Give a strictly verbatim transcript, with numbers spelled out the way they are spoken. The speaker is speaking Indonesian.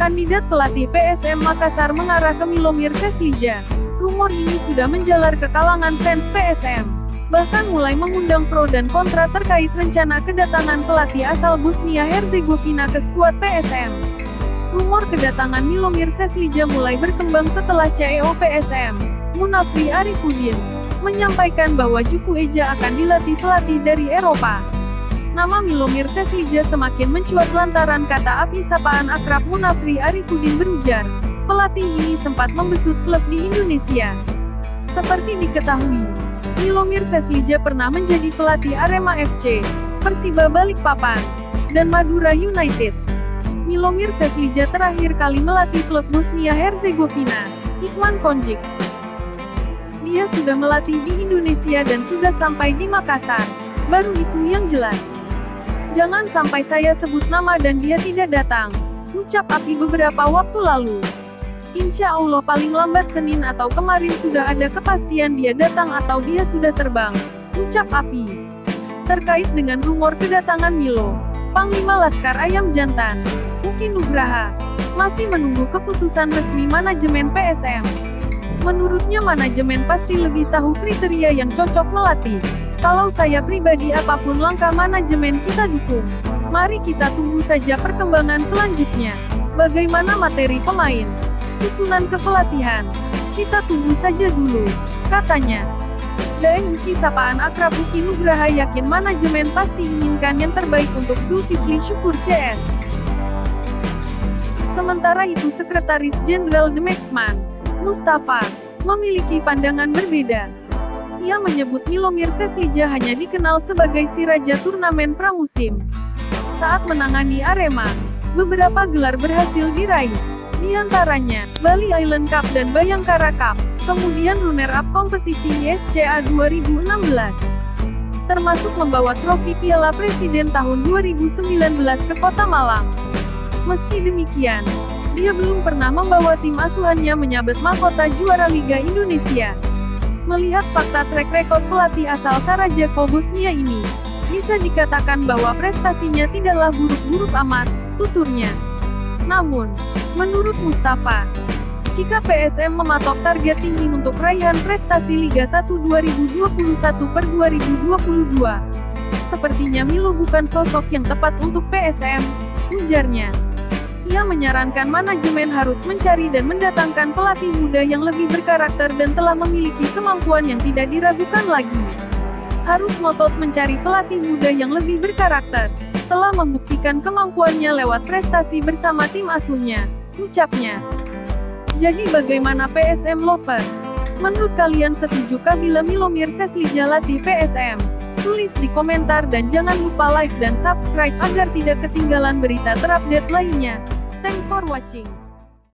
Kandidat pelatih P S M Makassar mengarah ke Milomir Seslija. Rumor ini sudah menjalar ke kalangan fans P S M. Bahkan mulai mengundang pro dan kontra terkait rencana kedatangan pelatih asal Bosnia Herzegovina ke skuad P S M. Rumor kedatangan Milomir Seslija mulai berkembang setelah C E O P S M, Munafri Arifudin, menyampaikan bahwa Juku Eja akan dilatih pelatih dari Eropa. Nama Milomir Seslija semakin mencuat lantaran kata api sapaan akrab Munafri Arifudin berujar, pelatih ini sempat membesut klub di Indonesia. Seperti diketahui, Milomir Seslija pernah menjadi pelatih Arema F C, Persiba Balikpapan, dan Madura United. Milomir Seslija terakhir kali melatih klub Bosnia Herzegovina, Ikman Konjic. Dia sudah melatih di Indonesia dan sudah sampai di Makassar. Baru itu yang jelas. Jangan sampai saya sebut nama dan dia tidak datang, ucap Api beberapa waktu lalu. Insya Allah paling lambat Senin atau kemarin sudah ada kepastian dia datang atau dia sudah terbang, ucap Api. Terkait dengan rumor kedatangan Milo, Panglima Laskar Ayam Jantan, Uki Nugraha, masih menunggu keputusan resmi manajemen P S M. Menurutnya manajemen pasti lebih tahu kriteria yang cocok melatih. Kalau saya pribadi apapun langkah manajemen kita dukung. Mari kita tunggu saja perkembangan selanjutnya. Bagaimana materi pemain, susunan kepelatihan, kita tunggu saja dulu, katanya. Dan Uki sapaan akrab Uki Nugraha yakin manajemen pasti inginkan yang terbaik untuk Zulkifli Syukur C S. Sementara itu Sekretaris Jenderal Demaxman, Mustafa, memiliki pandangan berbeda. Ia menyebut Milomir Seslija hanya dikenal sebagai si raja turnamen pramusim. Saat menangani Arema, beberapa gelar berhasil diraih. Di antaranya, Bali Island Cup dan Bayangkara Cup, kemudian runner-up kompetisi Y S C A dua ribu enam belas. Termasuk membawa trofi Piala Presiden tahun dua ribu sembilan belas ke Kota Malang. Meski demikian, dia belum pernah membawa tim asuhannya menyabet mahkota juara Liga Indonesia. Melihat fakta track record pelatih asal Sarajevo Bosnia ini, bisa dikatakan bahwa prestasinya tidaklah buruk-buruk amat, tuturnya. Namun, menurut Mustafa, jika P S M mematok target tinggi untuk raihan prestasi Liga satu dua ribu dua puluh satu per dua ribu dua puluh dua, sepertinya Milo bukan sosok yang tepat untuk P S M, ujarnya. Ia menyarankan manajemen harus mencari dan mendatangkan pelatih muda yang lebih berkarakter dan telah memiliki kemampuan yang tidak diragukan lagi. Harus ngotot mencari pelatih muda yang lebih berkarakter, telah membuktikan kemampuannya lewat prestasi bersama tim asuhnya, ucapnya. Jadi bagaimana P S M lovers? Menurut kalian setujukah bila Milomir Seslija latih P S M? Tulis di komentar dan jangan lupa like dan subscribe agar tidak ketinggalan berita terupdate lainnya. Thanks for watching.